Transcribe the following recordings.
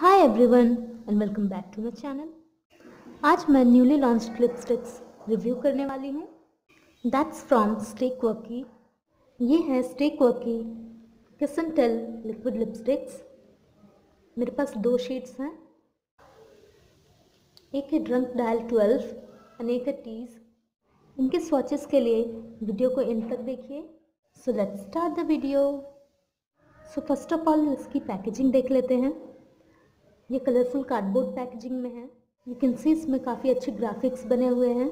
Hi everyone and welcome back to my channel. आज मैं newly launched lipsticks review करने वाली हूँ। That's from Stay Quirky. ये है Stay Quirky Kiss and Tell liquid lipsticks. मेरे पास दो शेड्स हैं, एक है ड्रंक डायल 12 और एक है टीज। इनके स्वॉचेस के लिए वीडियो को एंड तक देखिए। So let's start the video. So first of all इसकी पैकेजिंग देख लेते हैं। ये कलरफुल कार्डबोर्ड पैकेजिंग में है। यू कैन सी इसमें काफ़ी अच्छे ग्राफिक्स बने हुए हैं।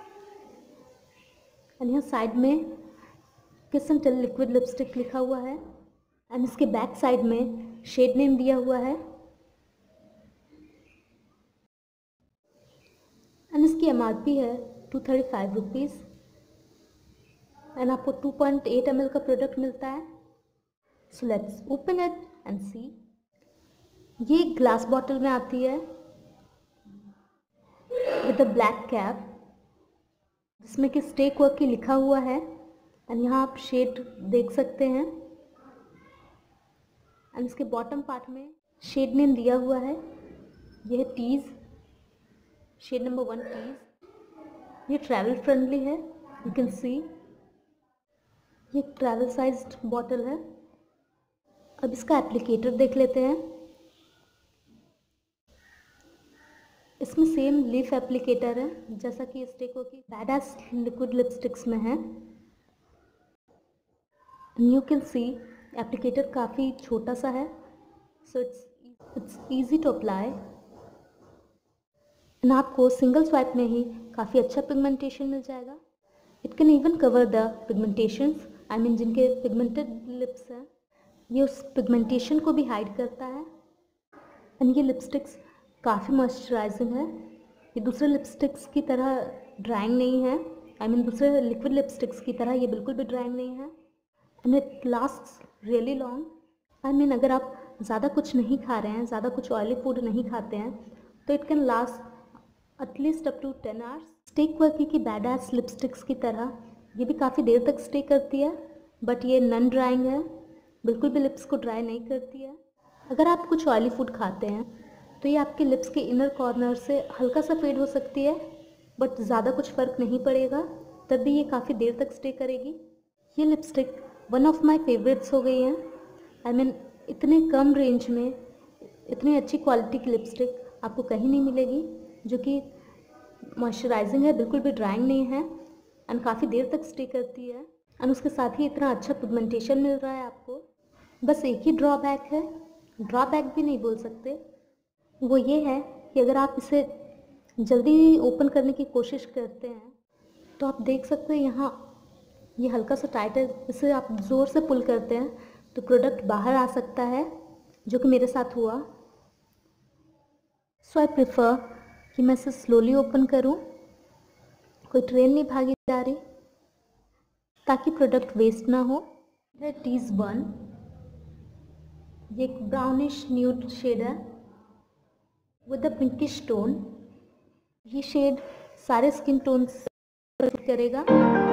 एंड यहाँ साइड में किस एंड टेल लिक्विड लिपस्टिक लिखा हुआ है एंड इसके बैक साइड में शेड नेम दिया हुआ है। एंड इसकी MRP है 235 रुपीज़ एंड आपको 2.8 ml का प्रोडक्ट मिलता है। So let's open it and see. ये ग्लास बॉटल में आती है विद अ ब्लैक कैप जिसमें कि स्टे क्वर्की लिखा हुआ है एंड यहाँ आप शेड देख सकते हैं। एंड इसके बॉटम पार्ट में शेड नेम दिया हुआ है। यह है टीज, शेड नंबर 1 टीज। ये ट्रैवल फ्रेंडली है, यू कैन सी। ये ट्रैवल साइज्ड बॉटल है। अब इसका एप्लीकेटर देख लेते हैं। इसमें सेम लीफ एप्लीकेटर है जैसा कि Stay Quirky badass liquid lipsticks में है। यू कैन सी एप्लीकेटर काफ़ी छोटा सा है, so it's easy to apply and आपको सिंगल स्वाइप में ही काफ़ी अच्छा पिगमेंटेशन मिल जाएगा। It can even cover the pigmentations, I mean जिनके पिगमेंटेड लिप्स हैं, ये उस पिगमेंटेशन को भी हाइड करता है। एंड ये लिपस्टिक्स काफ़ी मॉइस्चराइजिंग है। ये दूसरे लिपस्टिक्स की तरह ड्राइंग नहीं है, आई मीन दूसरे लिक्विड लिपस्टिक्स की तरह ये बिल्कुल भी ड्राइंग नहीं है। And it lasts really long. I mean अगर आप ज़्यादा कुछ नहीं खा रहे हैं, ज़्यादा कुछ ऑयली फूड नहीं खाते हैं, तो it can last at least up to 10 hours. Stay Quirky की बैडास लिपस्टिक्स की तरह ये भी काफ़ी देर तक स्टे करती है, बट ये नॉन ड्राइंग है, बिल्कुल भी लिप्स को ड्राई नहीं करती है। अगर आप कुछ ऑयली फूड खाते हैं तो ये आपके लिप्स के इनर कॉर्नर से हल्का सा फेड हो सकती है, बट ज़्यादा कुछ फ़र्क नहीं पड़ेगा, तब भी ये काफ़ी देर तक स्टे करेगी। ये lipstick one of my favourites हो गई हैं। आई मीन इतने कम रेंज में इतनी अच्छी क्वालिटी की लिपस्टिक आपको कहीं नहीं मिलेगी, जो कि मॉइस्चराइजिंग है, बिल्कुल भी ड्राइंग नहीं है एंड काफ़ी देर तक स्टे करती है। एंड उसके साथ ही इतना अच्छा पिगमेंटेशन मिल रहा है आपको। बस एक ही ड्रॉबैक है, ड्रॉबैक भी नहीं बोल सकते, वो ये है कि अगर आप इसे जल्दी ओपन करने की कोशिश करते हैं तो आप देख सकते हैं यहाँ ये हल्का सा टाइट है। इसे आप ज़ोर से पुल करते हैं तो प्रोडक्ट बाहर आ सकता है, जो कि मेरे साथ हुआ। सो आई प्रिफर कि मैं इसे स्लोली ओपन करूँ, कोई ट्रेन नहीं भागी जा रही, ताकि प्रोडक्ट वेस्ट ना हो। टीज 1, ये एक ब्राउनिश न्यूड शेड है विद अ पिंकिश टोन। ये शेड सारे स्किन टोन से फिट करेगा।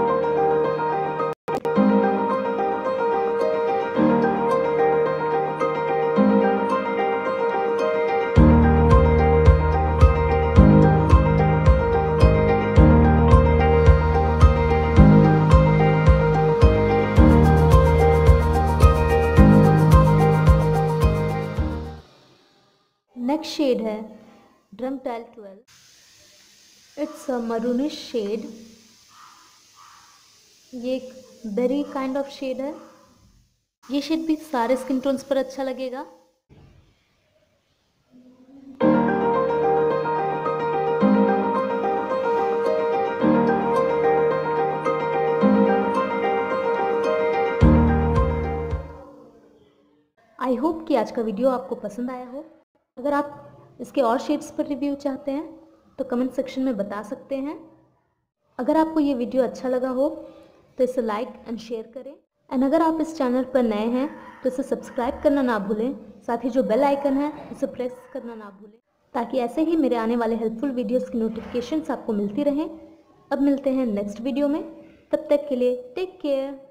नेक्स्ट शेड है drunk dial 12। It's a maroonish shade. ये एक बेरी काइंड ऑफ शेड है। ये शेड भी सारे स्किन टोन्स पर अच्छा लगेगा। आई होप कि आज का वीडियो आपको पसंद आया हो। अगर आप इसके और शेड्स पर रिव्यू चाहते हैं तो कमेंट सेक्शन में बता सकते हैं। अगर आपको ये वीडियो अच्छा लगा हो तो इसे लाइक एंड शेयर करें। एंड अगर आप इस चैनल पर नए हैं तो इसे सब्सक्राइब करना ना भूलें। साथ ही जो बेल आइकन है उसे प्रेस करना ना भूलें, ताकि ऐसे ही मेरे आने वाले हेल्पफुल वीडियोस की नोटिफिकेशंस आपको मिलती रहें। अब मिलते हैं नेक्स्ट वीडियो में, तब तक के लिए टेक केयर।